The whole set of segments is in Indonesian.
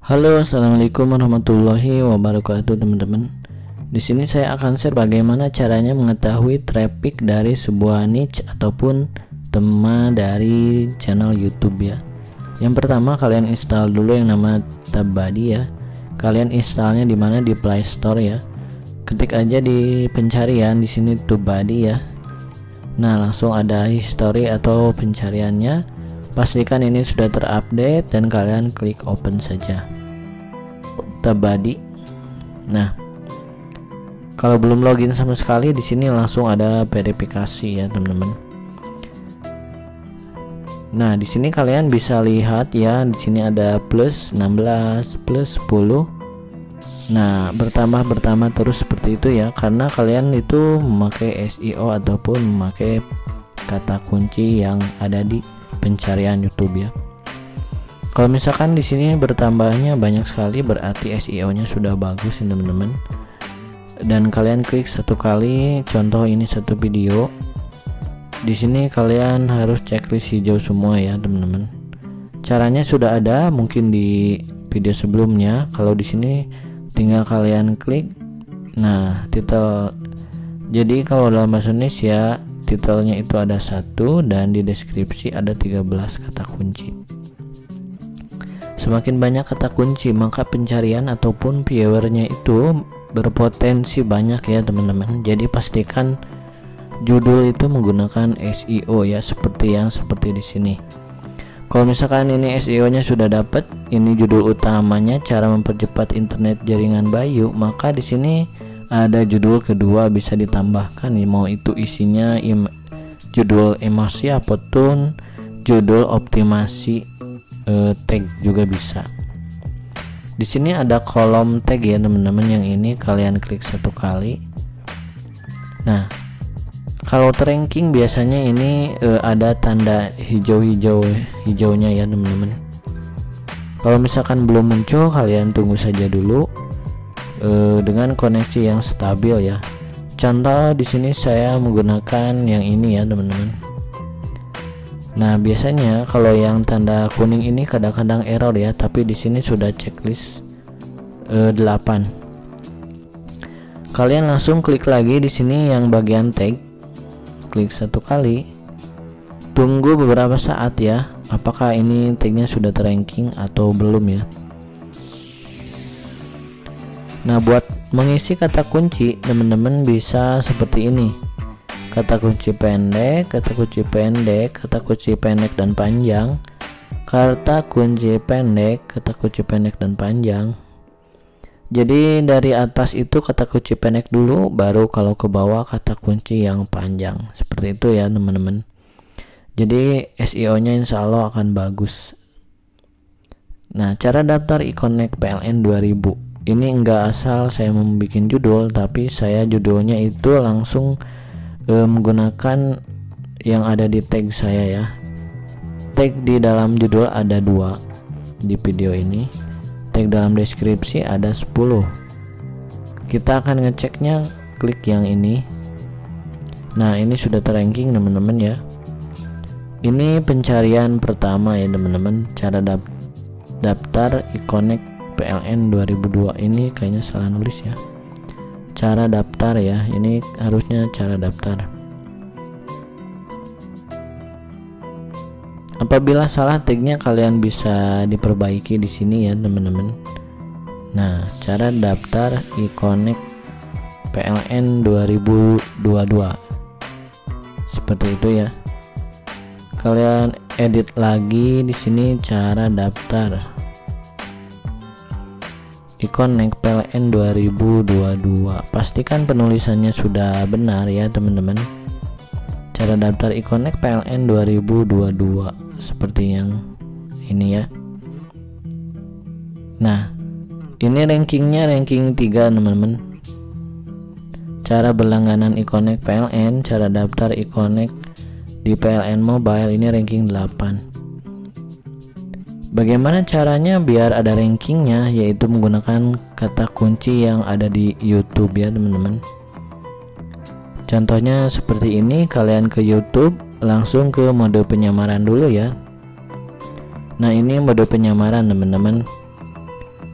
Halo, assalamualaikum warahmatullahi wabarakatuh, teman-teman. Di sini saya akan share bagaimana caranya mengetahui traffic dari sebuah niche ataupun tema dari channel YouTube ya. Yang pertama, kalian install dulu yang nama TubeBuddy ya. Kalian installnya di mana? Di Play Store ya. Ketik aja di pencarian di sini TubeBuddy ya. Nah, langsung ada history atau pencariannya. Pastikan ini sudah terupdate dan kalian klik open saja TubeBuddy. Nah, kalau belum login sama sekali, di sini langsung ada verifikasi ya, teman-teman. Nah, di sini kalian bisa lihat ya, di sini ada plus 16, plus 10. Nah, bertambah terus seperti itu ya, karena kalian itu memakai SEO ataupun memakai kata kunci yang ada di pencarian YouTube ya. Kalau misalkan di sini bertambahnya banyak sekali, berarti SEO-nya sudah bagus ya, teman-teman. Dan kalian klik satu kali, contoh ini satu video. Di sini kalian harus checklist hijau semua ya, teman-teman. Caranya sudah ada mungkin di video sebelumnya. Kalau di sini tinggal kalian klik. Nah, titel. Jadi kalau dalam bahasa Indonesia titelnya itu ada 1 dan di deskripsi ada 13 kata kunci. Semakin banyak kata kunci, maka pencarian ataupun viewernya itu berpotensi banyak ya, teman-teman. Jadi pastikan judul itu menggunakan SEO ya, seperti di sini. Kalau misalkan ini SEO-nya sudah dapat, ini judul utamanya cara mempercepat internet jaringan Bayu, maka di sini ada judul kedua bisa ditambahkan nih, mau itu isinya judul emosi apapun, judul optimasi, tag juga bisa. Di sini ada kolom tag ya, teman-teman. Yang ini kalian klik satu kali. Nah, kalau ranking biasanya ini ada tanda hijaunya ya, teman-teman. Kalau misalkan belum muncul, kalian tunggu saja dulu dengan koneksi yang stabil ya. Contoh di sini saya menggunakan yang ini ya, teman-teman. Nah, biasanya kalau yang tanda kuning ini kadang-kadang error ya, tapi di sini sudah checklist 8. Kalian langsung klik lagi di sini yang bagian tag. Klik satu kali. Tunggu beberapa saat ya, apakah ini tagnya sudah terranking atau belum ya. Nah, buat mengisi kata kunci, teman-teman bisa seperti ini. Kata kunci pendek, kata kunci pendek, kata kunci pendek dan panjang, kata kunci pendek, kata kunci pendek dan panjang. Jadi dari atas itu kata kunci pendek dulu, baru kalau ke bawah kata kunci yang panjang. Seperti itu ya, teman-teman. Jadi SEO-nya insya Allah akan bagus. Nah, cara daftar e-connect PLN 2000. Ini enggak asal saya membuat judul, tapi saya judulnya itu langsung menggunakan yang ada di tag saya ya. Tag di dalam judul ada 2 di video ini, tag dalam deskripsi ada 10. Kita akan ngeceknya, klik yang ini. Nah, ini sudah terranking, teman-teman ya. Ini pencarian pertama ya, teman-teman. Cara daftar e-connect PLN 2002. Ini kayaknya salah nulis ya. Cara daftar ya, ini harusnya cara daftar. Apabila salah tagnya, kalian bisa diperbaiki di sini ya, teman-teman. Nah, cara daftar e-connect PLN 2022 seperti itu ya. Kalian edit lagi di sini cara daftar e-connect PLN 2022. Pastikan penulisannya sudah benar ya, teman-teman. Cara daftar e-connect PLN 2022 seperti yang ini ya. Nah, ini rankingnya ranking 3, teman-teman. Cara berlangganan e-connect PLN, cara daftar e-connect di PLN Mobile, ini ranking 8. Bagaimana caranya biar ada rankingnya, yaitu menggunakan kata kunci yang ada di YouTube ya, teman-teman. Contohnya seperti ini, kalian ke YouTube, langsung ke mode penyamaran dulu ya. Nah, ini mode penyamaran, teman-teman.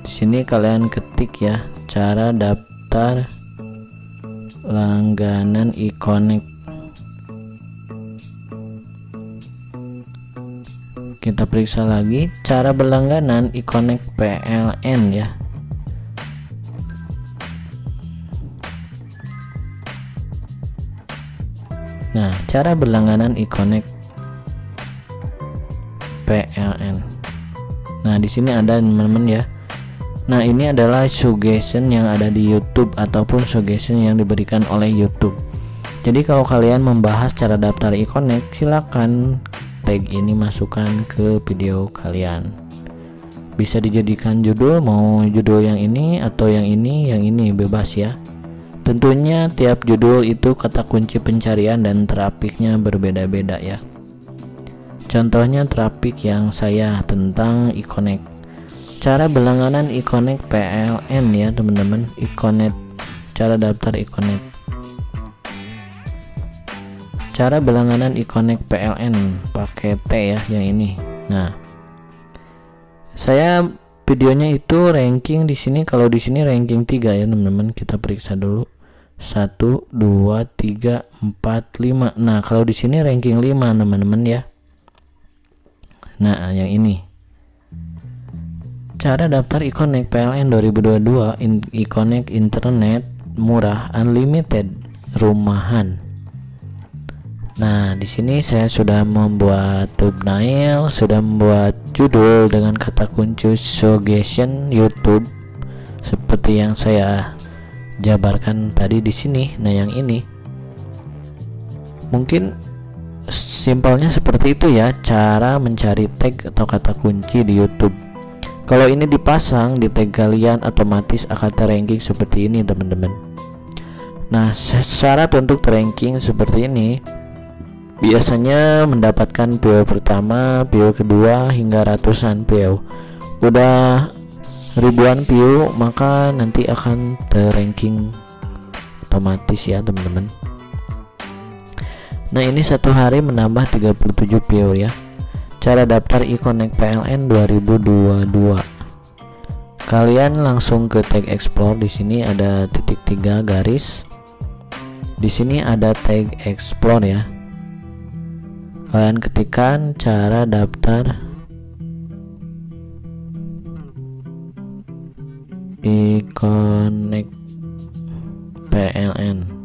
Di sini kalian ketik ya, cara daftar langganan e-connect. Kita periksa lagi cara berlangganan e-connect PLN ya. Nah, cara berlangganan e-connect PLN. Nah, di sini ada teman-teman ya. Nah, ini adalah suggestion yang ada di YouTube ataupun suggestion yang diberikan oleh YouTube. Jadi kalau kalian membahas cara daftar e-connect, silakan tag ini masukkan ke video kalian. Bisa dijadikan judul, mau judul yang ini atau yang ini bebas ya. Tentunya tiap judul itu kata kunci pencarian dan trafficnya berbeda-beda ya. Contohnya traffic yang saya tentang e-connect. Cara berlangganan e-connect PLN ya teman-teman. E-connect, cara daftar e-connect. Cara berlangganan e-connect PLN pakai T ya yang ini. Nah, saya videonya itu ranking di sini, kalau di sini ranking 3 ya teman-teman. Kita periksa dulu. 1 2 3 4 5. Nah, kalau di sini ranking 5 teman-teman ya. Nah, yang ini. Cara daftar e-connect PLN 2022 e-connect internet murah unlimited rumahan. Nah, di sini saya sudah membuat thumbnail, sudah membuat judul dengan kata kunci suggestion YouTube seperti yang saya jabarkan tadi di sini. Nah, yang ini mungkin simpelnya seperti itu ya, cara mencari tag atau kata kunci di YouTube. Kalau ini dipasang di tag kalian, otomatis akan terranking seperti ini teman-teman. Nah, syarat untuk terranking seperti ini biasanya mendapatkan view pertama, view kedua hingga ratusan view. Udah ribuan view maka nanti akan terranking otomatis ya teman-teman. Nah, ini satu hari menambah 37 view ya. Cara daftar e-connect PLN 2022. Kalian langsung ke tag explore. Di sini ada titik 3 garis. Di sini ada tag explore ya. Kalian ketikkan cara daftar e-connect PLN.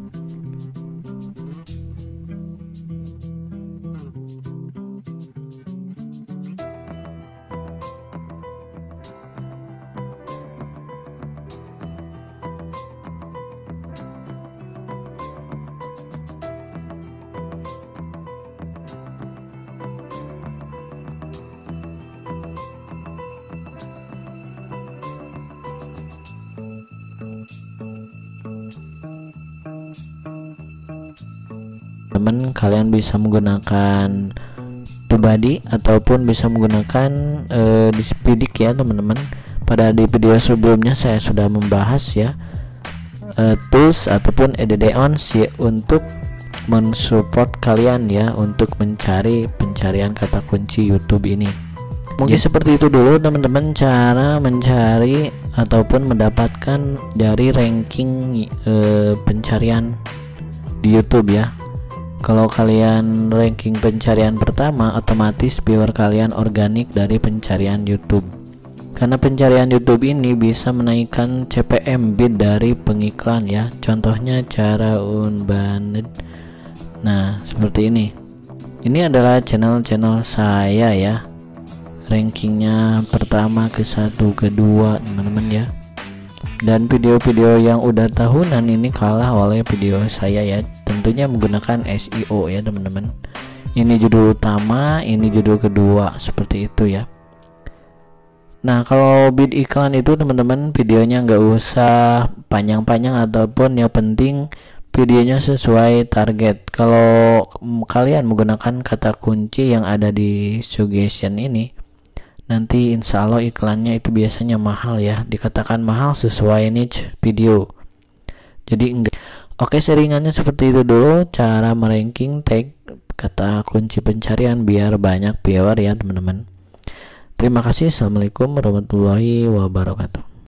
Teman, kalian bisa menggunakan pribadi ataupun bisa menggunakan Dispidik ya teman-teman. Pada di video sebelumnya saya sudah membahas ya tools ataupun add-ons ya untuk mensupport kalian ya untuk mencari pencarian kata kunci YouTube ini. Mungkin seperti itu dulu teman-teman cara mencari ataupun mendapatkan dari ranking pencarian di YouTube ya. Kalau kalian ranking pencarian pertama, otomatis viewer kalian organik dari pencarian YouTube. Karena pencarian YouTube ini bisa menaikkan CPM bid dari pengiklan ya. Contohnya cara unbanned. Nah, seperti ini. Ini adalah channel-channel saya ya. Rankingnya pertama ke 1 ke 2 teman-teman ya. Dan video-video yang udah tahunan ini kalah oleh video saya ya, tentunya menggunakan SEO ya teman-teman. Ini judul utama, ini judul kedua, seperti itu ya. Nah, kalau bid iklan itu teman-teman videonya nggak usah panjang-panjang ataupun yang penting videonya sesuai target. Kalau kalian menggunakan kata kunci yang ada di suggestion ini, nanti insya Allah iklannya itu biasanya mahal ya, dikatakan mahal sesuai niche video. Jadi enggak. Oke, sharingannya seperti itu dulu cara meranking tag kata kunci pencarian biar banyak viewer ya teman-teman. Terima kasih. Assalamualaikum warahmatullahi wabarakatuh.